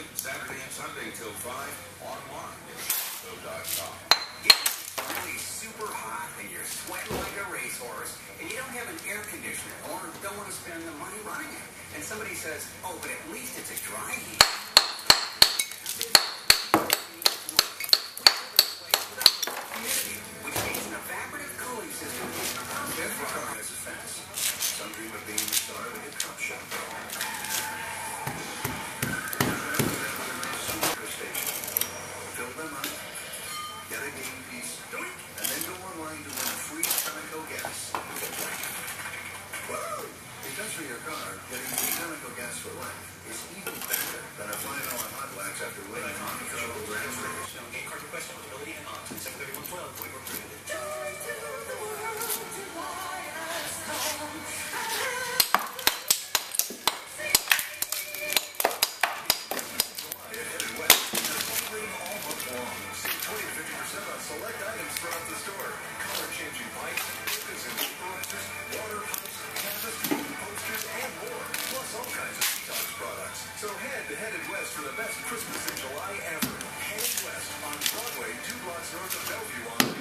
Saturday and Sunday till 5, online at so.com. It's really super hot and you're sweating like a racehorse and you don't have an air conditioner or don't want to spend the money running it. And somebody says, oh, but at least it's a dry heat. Which means an evaporative cooling system is perfect for our fence. Some dream of being the star of a hip-hop show. Fill them up, get a game piece, and then go online to win free chemical gas. Woo! Because for your car, getting free chemical gas for life is even better than a $5 hot wax after winning on the Federal Grand Prix. No, game card request, eligibility, and on. 73112, we were approved. Select items throughout the store. Color-changing lights, focus and vaporizers, water pumps, canvas, posters, and more. Plus all kinds of detox products. So headed west for the best Christmas in July ever. Head west on Broadway, 2 blocks north of Bellevue on